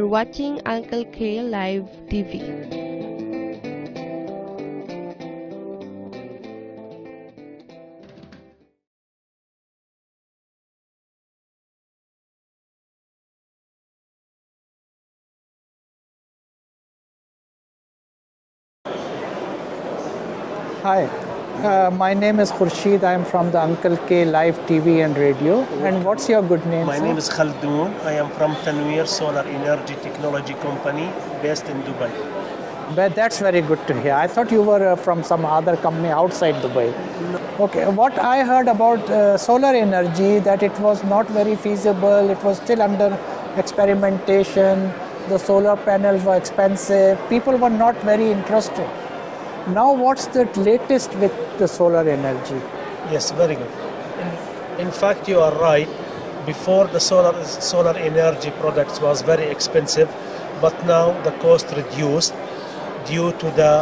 watching Uncle K Live TV. Hi, my name is Khurshid. I am from the Uncle K Live TV and Radio. And what's your good name? My name is Khaldoon. I am from Tanweer Solar Energy Technology Company based in Dubai. But that's very good to hear. I thought you were from some other company outside Dubai. No. Okay, what I heard about solar energy, that it was not very feasible. It was still under experimentation. The solar panels were expensive. People were not very interested. Now, what's the latest with the solar energy? Yes, very good. In fact, you are right. Before the solar energy products was very expensive, but now the cost reduced due to the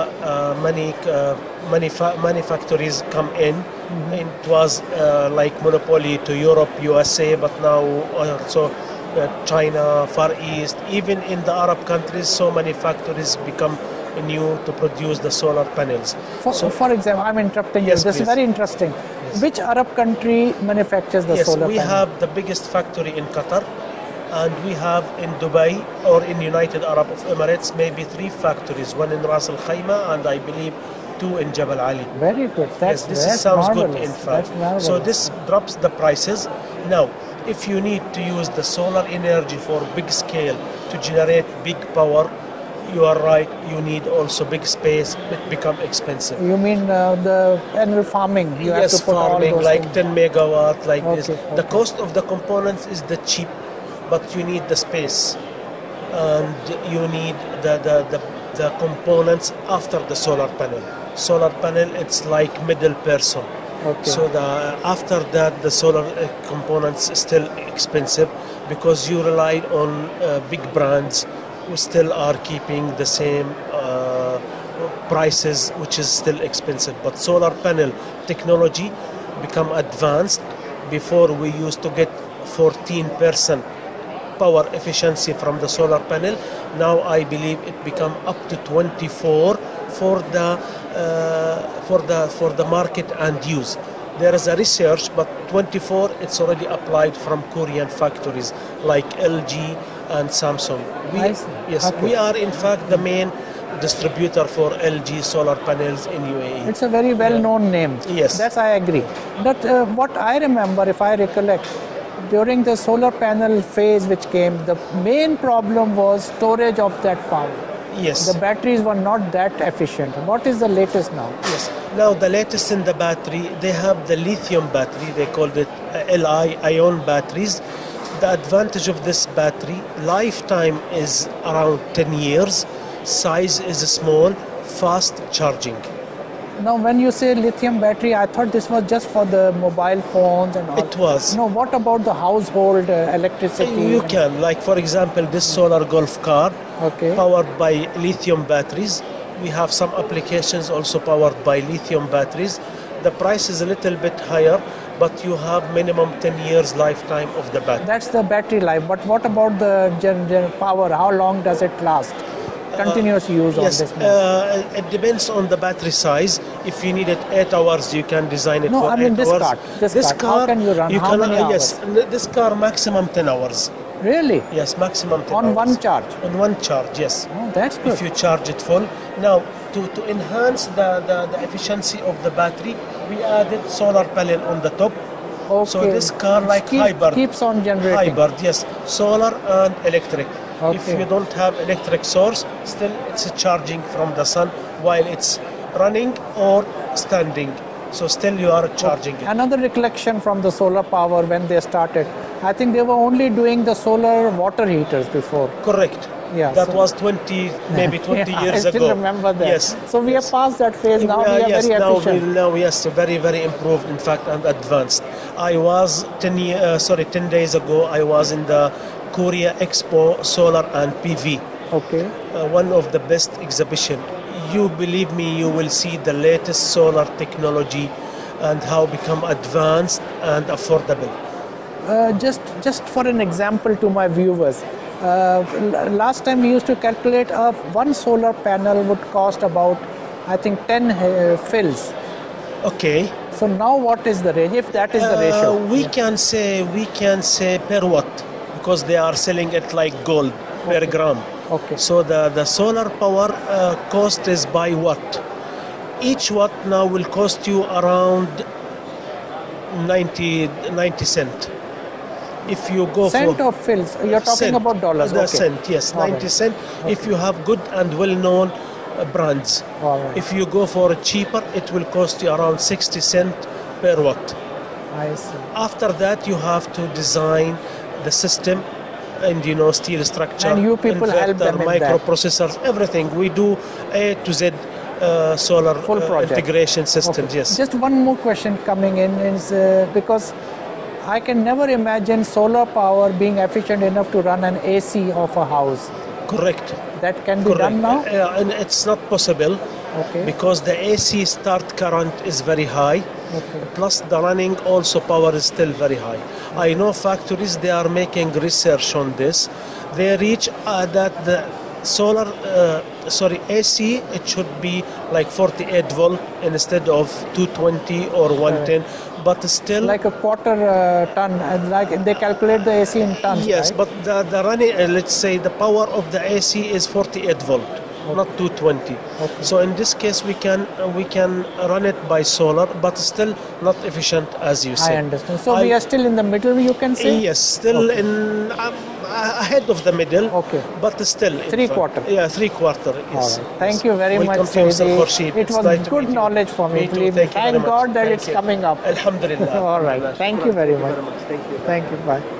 many factories come in. It was like monopoly to Europe, USA, but now also China, Far East, even in the Arab countries, so many factories become new to produce the solar panels. For example, I'm interrupting you. This is very interesting. Yes. Which Arab country manufactures the solar panels? Yes, we have the biggest factory in Qatar, and we have in Dubai or in United Arab Emirates maybe 3 factories, one in Ras Al Khaimah and I believe 2 in Jabal Ali. Very good. This sounds marvelous. Good in fact. So this drops the prices. Now, if you need to use the solar energy for big scale to generate big power, you are right, you need also big space, it become expensive. You mean the panel farming? You yes, have to put farming all those like things. 10 megawatt like this. Okay. The cost of the components is the cheap, but you need the space and you need the components after the solar panel. Solar panel, it's like middle person. Okay. So after that, the solar components is still expensive because you relied on big brands who still are keeping the same prices, which is still expensive. But solar panel technology become advanced. Before we used to get 14% power efficiency from the solar panel. Now I believe it become up to 24 for the market and use. There is a research, but 24 it's already applied from Korean factories like LG and Samsung. We are in fact the main distributor for LG solar panels in UAE. It's a very well-known name. Yes. That's I agree. But what I remember, if I recollect, during the solar panel phase which came, the main problem was storage of that power. Yes. The batteries were not that efficient. What is the latest now? Yes. Now the latest in the battery, they have the lithium battery. They called it Li ion batteries. The advantage of this battery, lifetime is around 10 years. Size is small, fast charging. Now, when you say lithium battery, I thought this was just for the mobile phones and all. It was. No, what about the household electricity? You can, like for example, this solar golf car, powered by lithium batteries. We have some applications also powered by lithium batteries. The price is a little bit higher, but you have minimum 10 years lifetime of the battery. That's the battery life. But what about the power? How long does it last? Continuous use on this? It depends on the battery size. If you need it 8 hours, you can design it for 8 hours. No, I mean this car. How can you run? How many hours? Yes, this car maximum 10 hours. Really? Yes, maximum 10 hours. On one charge? On one charge, yes. Oh, that's good. If you charge it full. Now, to enhance the efficiency of the battery, we added solar panel on the top. Okay. So this car like hybrid. Keeps on generating. Hybrid, yes. Solar and electric. Okay. If you don't have electric source, still it's charging from the sun while it's running or standing. So still you are charging it. Another recollection from the solar power when they started, I think they were only doing the solar water heaters before. Correct. Yeah, that was 20 years ago. I still remember that. Yes. So we have passed that phase now. We are very efficient. Now, yes, very improved, in fact, and advanced. I was 10 days ago. I was in the Korea Expo Solar and PV. Okay. One of the best exhibition. You believe me, you will see the latest solar technology and how become advanced and affordable. Just for an example to my viewers, Last time we used to calculate one solar panel would cost about, I think, 10 fills. Okay. So now what is the range, if that is the ratio? We can say per watt, because they are selling it like gold per gram. Okay. So the solar power cost is by watt. Each watt now will cost you around 90 cent. If you go Cent for of fills, you're talking cent, about dollars. The Okay. cent, yes, All 90 right. cent. If you have good and well-known brands. All right. If you go for cheaper, it will cost you around 60 cent per watt. I see. After that, you have to design the system and steel structure, And you people help inverter, them in that. microprocessors, everything. We do A to Z solar Full project. integration systems. Okay. Yes. Just one more question coming in is because I can never imagine solar power being efficient enough to run an AC of a house. Correct. That can be Correct. done now? And it's not possible Okay. because the AC start current is very high. Okay. Plus the running also power is still very high. I know factories, they are making research on this. They reach that the AC, it should be like 48 volt instead of 220 or 110, but still Like a quarter ton, and like they calculate the AC in tons, yes, right? but the running, let's say the power of the AC is 48 volt, not 220. Okay. So in this case, we can run it by solar, but still not efficient as you I said. understand. So we are still in the middle, you can say? Yes, still in ahead of the middle. Okay. But still in Three front. quarter. Yeah, 3/4. All Yes. right. Thank you very Welcome much, to Mr. Saidi. Khurshid. It It's was nice to good meet you. knowledge for me. Me too. Believe me. Thank you very Thank much. God that Thank it's you. coming up. Alhamdulillah. All right. Alhamdulillah. Thank you very much. Thank you. Thank you. Bye.